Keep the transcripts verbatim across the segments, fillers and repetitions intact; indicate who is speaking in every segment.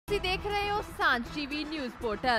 Speaker 1: ਤੁਸੀਂ ਦੇਖ ਰਹੇ ਹੋ ਸਾਂਝ ਟੀਵੀ ਨਿਊਜ਼ ਪੋਰਟਲ।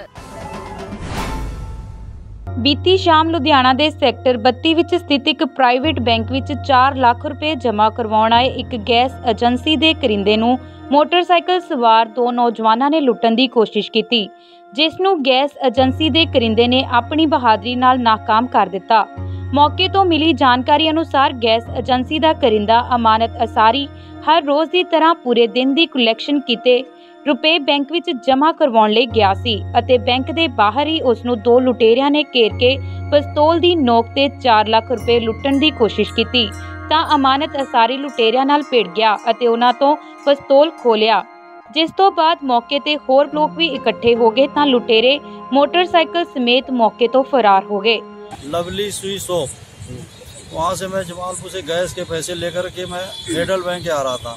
Speaker 2: ਬੀਤੀ ਸ਼ਾਮ ਲੁਧਿਆਣਾ ਦੇ ਸੈਕਟਰ ਬੱਤੀ ਵਿੱਚ ਸਥਿਤ ਇੱਕ ਪ੍ਰਾਈਵੇਟ ਬੈਂਕ ਵਿੱਚ ਚਾਰ ਲੱਖ ਰੁਪਏ ਜਮ੍ਹਾਂ ਕਰਵਾਉਣ ਆਏ ਇੱਕ ਗੈਸ ਏਜੰਸੀ ਦੇ ਕਰਿੰਦੇ ਨੂੰ ਮੋਟਰਸਾਈਕਲ ਸਵਾਰ ਦੋ ਨੌਜਵਾਨਾਂ ਨੇ ਲੁੱਟਣ ਦੀ ਕੋਸ਼ਿਸ਼ ਕੀਤੀ, ਜਿਸ ਨੂੰ ਗੈਸ ਏਜੰਸੀ ਦੇ ਕਰਿੰਦੇ ਨੇ ਆਪਣੀ ਬਹਾਦਰੀ ਨਾਲ ਨਾਕਾਮ ਕਰ ਦਿੱਤਾ। ਮੌਕੇ ਤੋਂ ਮਿਲੀ ਜਾਣਕਾਰੀ ਅਨੁਸਾਰ ਗੈਸ ਏਜੰਸੀ ਦਾ ਕਰਿੰਦਾ ਅਮਾਨਤ ਅਸਾਰੀ ਹਰ ਰੋਜ਼ ਦੀ ਤਰ੍ਹਾਂ ਪੂਰੇ ਦਿਨ ਦੀ ਕਲੈਕਸ਼ਨ ਕੀਤੇ ਰੁਪਏ ਬੈਂਕ ਵਿੱਚ ਜਮ੍ਹਾਂ ਕਰਵਾਉਣ ਲਈ ਗਿਆ ਸੀ ਅਤੇ ਬੈਂਕ ਦੇ ਬਾਹਰ ਹੀ ਉਸ ਨੂੰ ਦੋ ਲੁਟੇਰਿਆਂ ਨੇ ਘੇਰ ਕੇ ਪਿਸਤੌਲ ਦੀ ਨੋਕ ਤੇ ਚਾਰ ਲੱਖ ਰੁਪਏ ਲੁੱਟਣ ਦੀ ਕੋਸ਼ਿਸ਼ ਕੀਤੀ ਤਾਂ ਅਮਾਨਤ ਅਸਾਰੀ ਲੁਟੇਰਿਆਂ ਨਾਲ ਭਿੜ ਗਿਆ ਅਤੇ ਉਹਨਾਂ ਤੋਂ ਪਿਸਤੌਲ ਖੋਹ ਲਿਆ, ਜਿਸ ਤੋਂ ਬਾਅਦ ਮੌਕੇ ਤੇ ਹੋਰ ਲੋਕ ਵੀ ਇਕੱਠੇ ਹੋ ਗਏ ਤਾਂ ਲੁਟੇਰੇ मोटरसाइकिल समेत मौके तो फरार हो गए।
Speaker 3: लवली स्वीट शॉप, वहाँ से मैं जमालपुर से गैस के पैसे लेकर के मैं फेडरल बैंक आ रहा था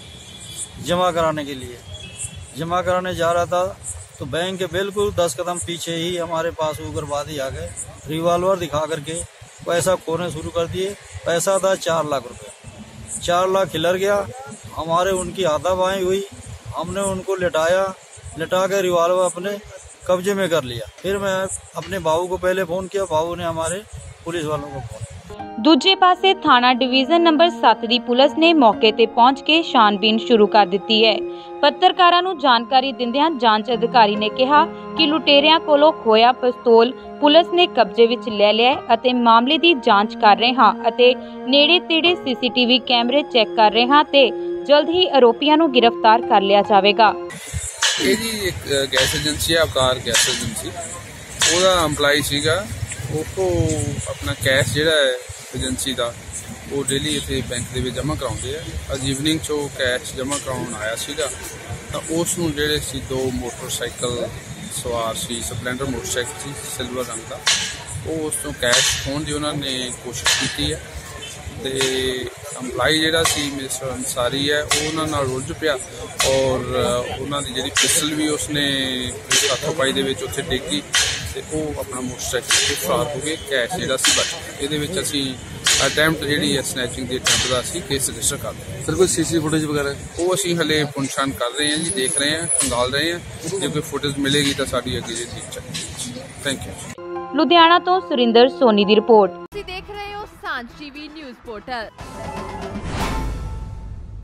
Speaker 3: जमा कराने के लिए। जमा कराने जा रहा था तो बैंक के बिल्कुल दस कदम पीछे ही हमारे पास उग्रवादी आ गए, रिवॉल्वर दिखा करके पैसा खोने शुरू कर दिए। पैसा था चार लाख रुपए, चार लाख खिलर गया। हमारे उनकी हाथापाई हुई, हमने उनको लिटाया, लिटा के रिवॉल्वर अपने कब्जे में कर लिया। फिर मैं अपने बाबू को पहले फोन किया, बाबू ने हमारे पुलिस वालों को फोन।
Speaker 2: ਦੂਜੇ ਪਾਸੇ ਥਾਣਾ ਡਿਵੀਜ਼ਨ ਨੰਬਰ ਸੱਤ ਦੀ ਪੁਲਿਸ ਨੇ ਮੌਕੇ ਤੇ ਪਹੁੰਚ ਕੇ ਛਾਣਬੀਨ ਸ਼ੁਰੂ ਕਰ ਦਿੱਤੀ ਹੈ। ਪੱਤਰਕਾਰਾਂ ਨੂੰ ਜਾਣਕਾਰੀ ਦਿੰਦਿਆਂ ਜਾਂਚ ਅਧਿਕਾਰੀ ਨੇ ਕਿਹਾ ਕਿ ਲੁਟੇਰਿਆਂ ਕੋਲੋਂ ਖੋਇਆ ਪਿਸਤੌਲ ਪੁਲਿਸ ਨੇ ਕਬਜ਼ੇ ਵਿੱਚ ਲੈ ਲਿਆ ਅਤੇ ਮਾਮਲੇ ਦੀ ਜਾਂਚ ਕਰ ਰਹੇ ਹਾਂ ਅਤੇ ਨੇੜੇ ਤੇੜੇ ਸੀਸੀਟੀਵੀ ਕੈਮਰੇ ਚੈੱਕ ਕਰ ਰਹੇ ਹਾਂ ਤੇ ਜਲਦ ਹੀ ਆਰੋਪੀਆਂ ਨੂੰ ਗ੍ਰਿਫਤਾਰ ਕਰ ਲਿਆ ਜਾਵੇਗਾ।
Speaker 4: ਇਹ ਜੀ ਇੱਕ ਗੈਸ ਏਜੰਸੀ ਹੈ, ਅਵਤਾਰ ਗੈਸ ਏਜੰਸੀ, ਉਹਦਾ ਐਮਪਲਾਈ ਸੀਗਾ। ਉਹ ਆਪਣਾ ਕੈਸ਼ ਜਿਹੜਾ ਹੈ ਏਜੰਸੀ ਦਾ ਉਹ ਡੇਲੀ ਇੱਥੇ ਬੈਂਕ ਦੇ ਵਿੱਚ ਜਮ੍ਹਾਂ ਕਰਾਉਂਦੇ ਆ। ਅੱਜ ਈਵਨਿੰਗ 'ਚ ਉਹ ਕੈਸ਼ ਜਮ੍ਹਾਂ ਕਰਾਉਣ ਆਇਆ ਸੀਗਾ ਤਾਂ ਉਸ ਨੂੰ ਜਿਹੜੇ ਸੀ ਦੋ ਮੋਟਰਸਾਈਕਲ ਸਵਾਰ ਸੀ, ਸਪਲੈਂਡਰ ਮੋਟਰਸਾਈਕਲ ਸੀ ਸਿਲਵਰ ਰੰਗ ਦਾ, ਉਹ ਉਸ ਤੋਂ ਕੈਸ਼ ਖੋਹਣ ਦੀ ਉਹਨਾਂ ਨੇ ਕੋਸ਼ਿਸ਼ ਕੀਤੀ ਹੈ ਤੇ ਐਮਪਲਾਈ ਜਿਹੜਾ ਸੀ ਮਿਸਟਰ ਅੰਸਾਰੀ ਹੈ ਉਹ ਉਹਨਾਂ ਨਾਲ ਰੁੱਝ ਪਿਆ ਔਰ ਉਹਨਾਂ ਦੀ ਜਿਹੜੀ ਪਿਸਟਲ ਵੀ ਉਸਨੇ ਹੱਥੋਂ-ਪਾਈ ਦੇ ਵਿੱਚ ਉੱਥੇ ਡਿੱਗੀ ਤੇ ਉਹ ਆਪਣਾ ਮੋਟਰਸਾਈਕਲ ਤੋਂ ਫਰਾਰ ਹੋ ਗਏ। ਕੈਸ਼ ਜਿਹੜਾ ਸੀ ਬਚ ਗਿਆ। ਇਹਦੇ ਵਿੱਚ ਅਸੀਂ ਅਟੈਂਪਟ ਜਿਹੜੀ ਹੈ ਸਨੈਚਿੰਗ ਦੀ ਅਟੈਂਪਟ ਦਾ ਅਸੀਂ ਕੇਸ ਰਜਿਸਟਰ ਕਰ ਰਹੇ।
Speaker 5: ਸਰ ਕੋਈ ਸੀਸੀ ਫੁਟੇਜ ਵਗੈਰਾ
Speaker 4: ਉਹ ਅਸੀਂ ਹਲੇ ਪੁੰਛਾਣ ਕਰ ਰਹੇ ਹਾਂ ਜੀ, ਦੇਖ ਰਹੇ ਹਾਂ, ਖੰਗਾਲ ਰਹੇ ਹਾਂ। ਜੇ ਕੋਈ ਫੁਟੇਜ ਮਿਲੇਗੀ ਤਾਂ ਸਾਡੀ ਅੱਗੇ ਦੀ ਚੱਲੇਗੀ। Thank you.
Speaker 2: ਲੁਧਿਆਣਾ ਤੋਂ ਸੁਰਿੰਦਰ ਸੋਨੀ ਦੀ ਰਿਪੋਰਟ।
Speaker 1: ਤੁਸੀਂ ਦੇਖ ਰਹੇ ਹੋ ਸਾਂਝ ਟੀਵੀ ਨਿਊਜ਼ ਪੋਰਟਲ।